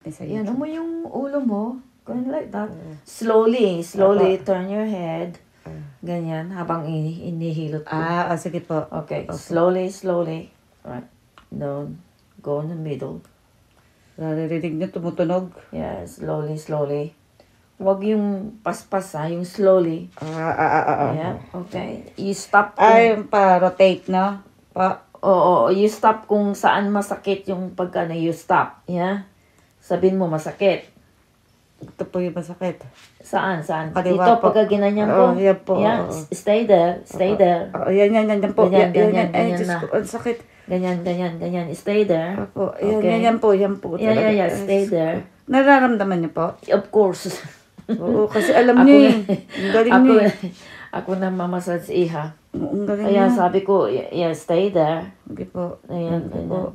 Yan mo yung ulo mo. Going like that. Slowly turn your head. Ganyan, habang inihilot ko. Sige po. Okay, slowly. Right. Down. Go in the middle. Naririnig niyo tumutunog? Yeah, slowly. Huwag yung paspas yung slowly. Yeah, okay. You stop kung... Pa-rotate, no? Oo, you stop kung saan masakit yung pagka you stop. Yeah? Sabihin mo masakit. Ito po yung masakit. Saan? Kaliwa Dito, po. pagka ginanyan ko. Yan po. Yeah, stay there. Yan po. Ganyan Diyos na. ko, ang sakit. Ganyan. Stay there. Opo. Okay. Yan po. Yeah. Stay there. Nararamdaman niyo po? Of course. Oo, kasi alam niyo eh. Ang galing niyo eh. Ako na mamasage iha. Ang galing Kaya niyo. sabi ko, yeah, stay there. Sige po. Ayan.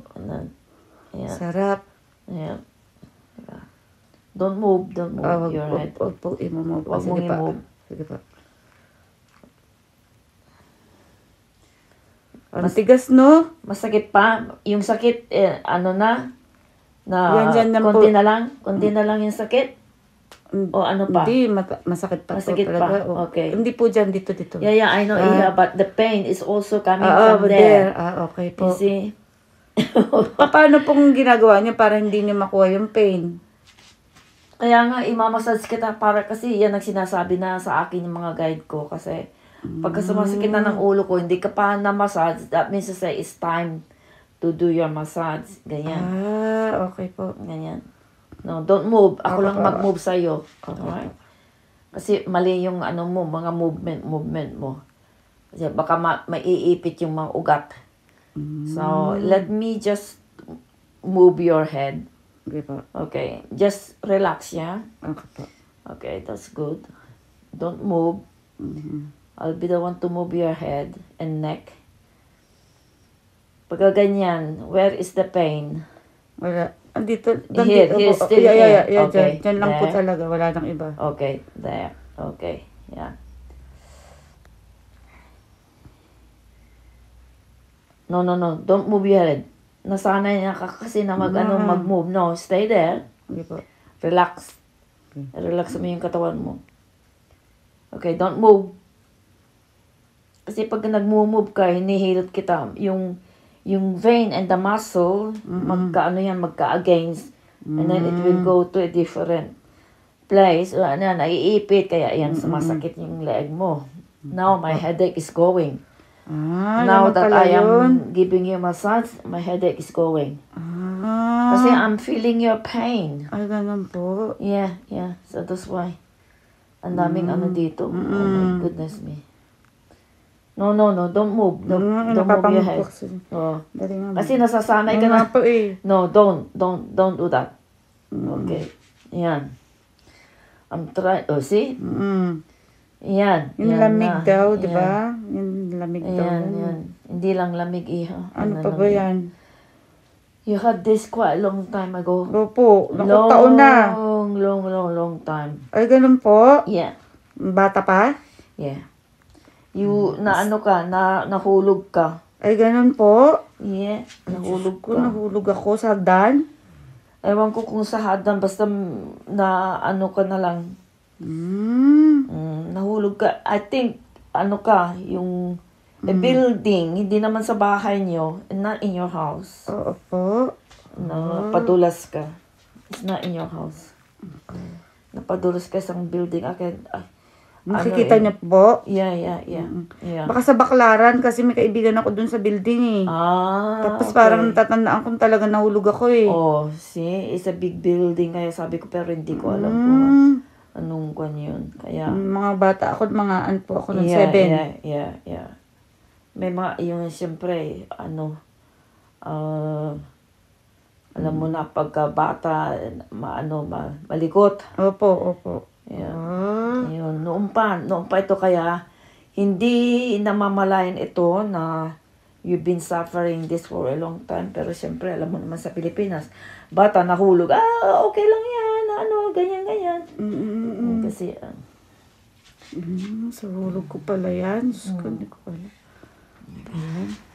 Sarap. Ayan. Don't move your head. Huwag po i-move. Huwag mong i-move. Sige pa. Ang tigas, no? Masakit pa. Yung sakit, Yan konti na lang yung sakit. O ano pa? Hindi, masakit pa. Masakit po pa, talaga. okay. Hindi po dyan, dito. Yeah, I know, but the pain is also coming from there. Okay po. You see? Paano pong ginagawa niyo para hindi niyo makuha yung pain? Kaya nga, imamassage kita para kasi yan ang sinasabi na sa akin yung mga guide ko. Kasi pagka sumasakit na ng ulo ko, hindi ka pa na-massage, that means to say it's time to do your massage. Ganyan. Okay po. Ganyan. No, don't move. Ako lang mag-move sa'yo. Alright? Kasi mali yung mga movement mo. Kasi baka maiipit yung mga ugat. So, let me just move your head. Okay po. Okay. Just relax, yeah? Okay po. Okay, that's good. Don't move. I'll be the one to move your head and neck. Pagka ganyan, where is the pain? Wala. Andito. Here, still here. Okay, Diyan lang po there. talaga. Wala nang iba. Okay, there. Okay, yeah. No. Don't move your head. Nasanay na ka kasi na mag-move. No, stay there. Okay po. Relax. Relax mo yung katawan mo. Okay, don't move. Kasi pag nag-move ka, hinihilot kita. Yung vein and the muscle, magka-against. And then it will go to a different place. Naiipit. Kaya sumasakit yung leg mo. Now, my headache is going. Now that I am giving you massage, my headache is going. Kasi I'm feeling your pain. Ay, ganun po. Yeah. So that's why. Ang daming dito. Oh my goodness me. No. Don't move. Don't move your head. Oh. Kasi nasasanay ka na. Po eh. No, don't do that. Okay. Yan. I'm trying. Oh, see? Yan. Yung lamig daw, di ba? Yung lamig daw. Yan. Hindi lang lamig, iha. Ano pa ba yan? You had this quite a long time ago. Opo. Taon na. Long time. Ay, ganun po? Yeah. Bata pa? Yeah. Nahulog ka. Ay, ganun po? Yeah. Nahulog ka. Nahulog ako sa hagdan? Ewan ko kung sa hagdan, basta ka na lang. Nahulog ka. I think, yung building, hindi naman sa bahay nyo, not in your house. Oo po. Napadulas ka. It's not in your house. Okay. Napadulas ka sa building. Nakikita niyo po? Yeah. Baka sa Baklaran kasi may kaibigan ako dun sa building eh. Tapos parang natatandaan ko talaga nahulog ako eh. Oh, see? It's a big building. Kaya sabi ko, pero hindi ko alam kung anong kwan yun. Kaya, mga bata ako, mga po ako ng 7. Yeah. May mga, yung siyempre, alam mo na, pagka bata, malikot. Opo. Yeah. Yun, noon pa ito kaya, hindi namamalayan ito na you've been suffering this for a long time. Pero siyempre, alam mo naman sa Pilipinas, bata nahulog, okay lang yan, ganyan. Kasi, sa hulog ko pala yan. Hindi ko pala.